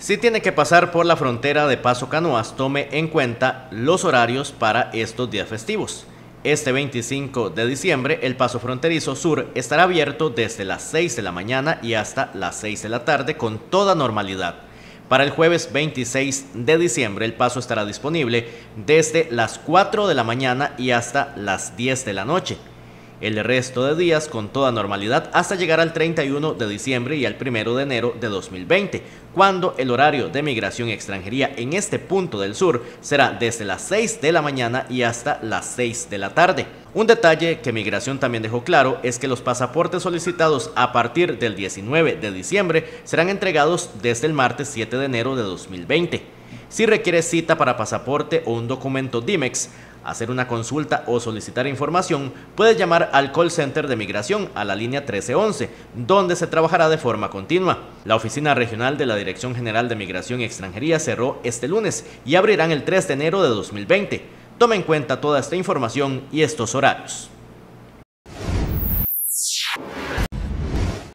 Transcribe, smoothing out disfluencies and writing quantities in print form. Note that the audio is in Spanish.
Si tiene que pasar por la frontera de Paso Canoas, tome en cuenta los horarios para estos días festivos. Este 25 de diciembre, el paso fronterizo sur estará abierto desde las 6 de la mañana y hasta las 6 de la tarde con toda normalidad. Para el jueves 26 de diciembre, el paso estará disponible desde las 4 de la mañana y hasta las 10 de la noche. El resto de días con toda normalidad hasta llegar al 31 de diciembre y al 1 de enero de 2020, cuando el horario de migración y extranjería en este punto del sur será desde las 6 de la mañana y hasta las 6 de la tarde. Un detalle que Migración también dejó claro es que los pasaportes solicitados a partir del 19 de diciembre serán entregados desde el martes 7 de enero de 2020. Si requiere cita para pasaporte o un documento Dimex, hacer una consulta o solicitar información, puede llamar al call center de Migración a la línea 1311, donde se trabajará de forma continua. La oficina regional de la Dirección General de Migración y Extranjería cerró este lunes y abrirán el 3 de enero de 2020. Tome en cuenta toda esta información y estos horarios.